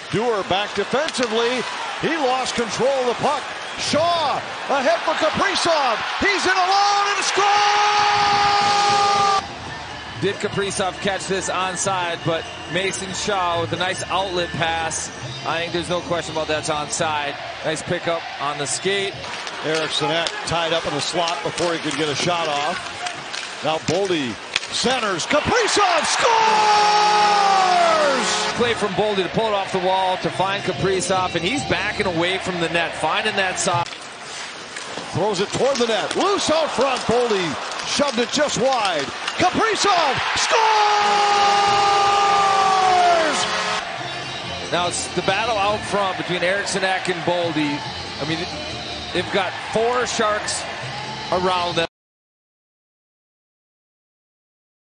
Dewar back defensively. He lost control of the puck. Shaw ahead for Kaprizov. He's in alone and score! Did Kaprizov catch this onside, but Mason Shaw with a nice outlet pass. I think there's no question about that's onside. Nice pickup on the skate. Eriksson Ek tied up in the slot before he could get a shot off. Now Boldy centers. Kaprizov scores! Play from Boldy to pull it off the wall to find Kaprizov, and he's backing away from the net, finding that side. Throws it toward the net. Loose out front. Boldy shoved it just wide. Kaprizov scores! Now it's the battle out front between Eriksson Ek and Boldy. I mean, they've got 4 Sharks around them.